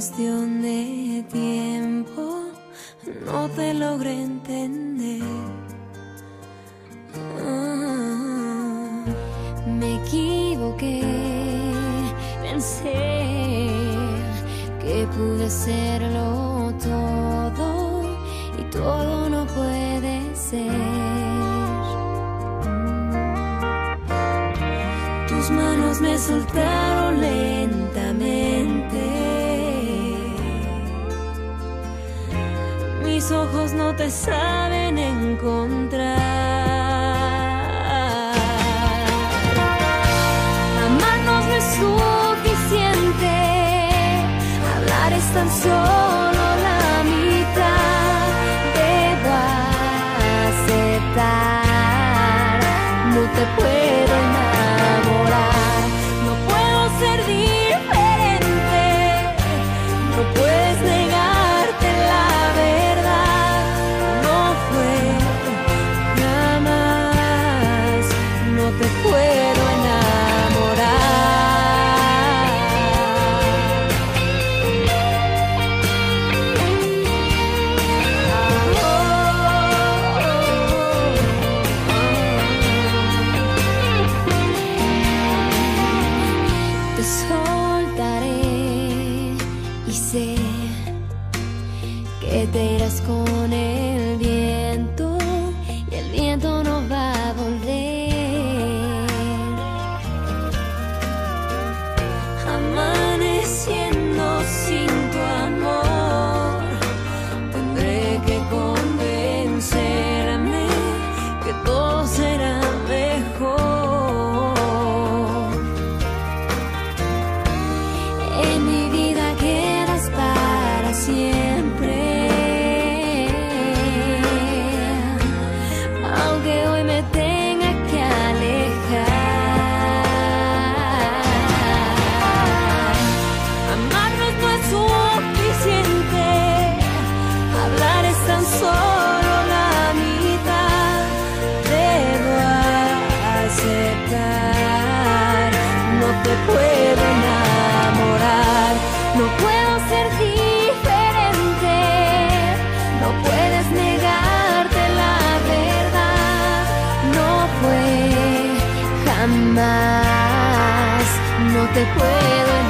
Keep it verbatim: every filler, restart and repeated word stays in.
cuestión de tiempo, no te logré entender. Ah, me equivoqué, pensé que pude serlo todo y todo no puede ser. Tus manos me soltaron lentamente, mis ojos no te saben encontrar. Amarnos no es suficiente, hablar es tan solo la mitad. Debo aceptar, no te puedo enamorar, no puedo ser diferente, no puedes negarte la verdad. No fue jamás, no te puedo soltaré y sé que te irás con el viento y el viento no va a volver. Amaneciendo sin tu amor, tendré que convencerme que todo será mejor. Siempre, aunque hoy me tenga que alejar. Amarnos no es suficiente, hablar es tan solo la mitad. Debo aceptar, no te puedo enamorar, no puedo ser diferente, no puedes negarte la verdad. No fue jamás, no te puedo